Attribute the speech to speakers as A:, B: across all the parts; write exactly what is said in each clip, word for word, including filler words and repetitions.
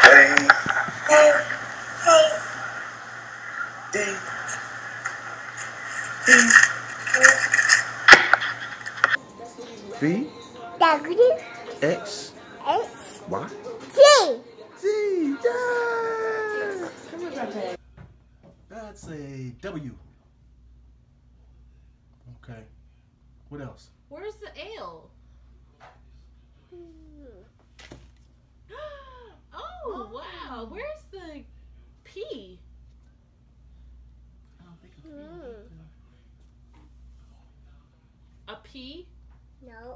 A: A, D, E, V,
B: W,
A: X,
B: X,
A: Y,
B: Z.
A: Z. Yeah. That's a W. Okay. What else?
C: Where's the L? Oh, wow. Where's the P?
A: I don't think of
B: Mm.
C: A P?
B: No.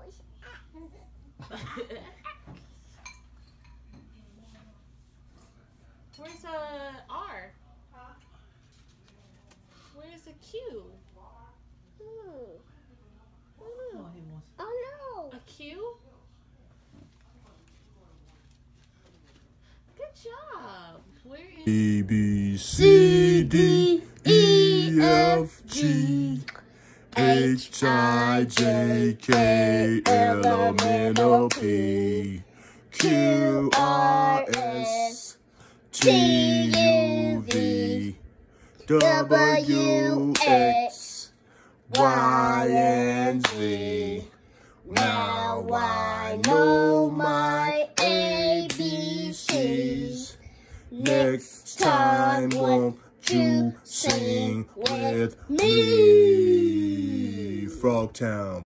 C: Where's a R? Where's a Q?
B: Mm.
C: Oh,
B: Mm.
C: he wants
B: Oh
C: a
B: no.
C: Q? Good job. Where is
A: A, B, C, D, E, F, G, H, I, J, K, L, M, N, O, P, Q, R, S, T, U, V, W, X, Y, and Z. Now I know my A B Cs. Next time, won't you sing with me? Frogtown.